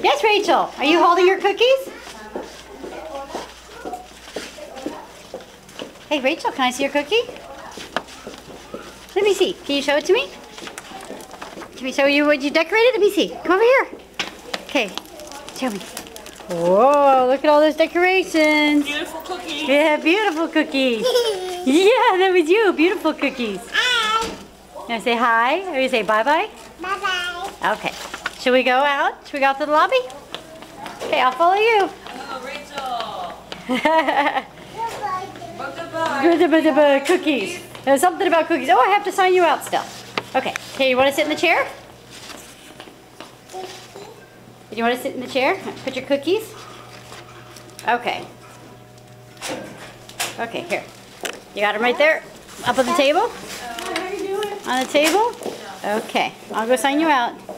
Yes, Rachel. Are you holding your cookies? Hey, Rachel, can I see your cookie? Let me see. Can you show it to me? Can we show you what you decorated? Let me see. Come over here. Okay. Show me. Whoa, look at all those decorations. Beautiful cookies. Yeah, beautiful cookies. Yeah, that was you. Beautiful cookies. Hi. You want to say hi? Or you say bye-bye? Bye-bye. Okay. Should we go out? Should we go out to the lobby? Okay, I'll follow you. Oh, Rachel. Bye-bye. Cookies. There's something about cookies. Oh, I have to sign you out still. Okay. Okay, you want to sit in the chair? You want to sit in the chair? Put your cookies. Okay. Okay, here. You got them right there? Up on the table? On the table? Okay. I'll go sign you out.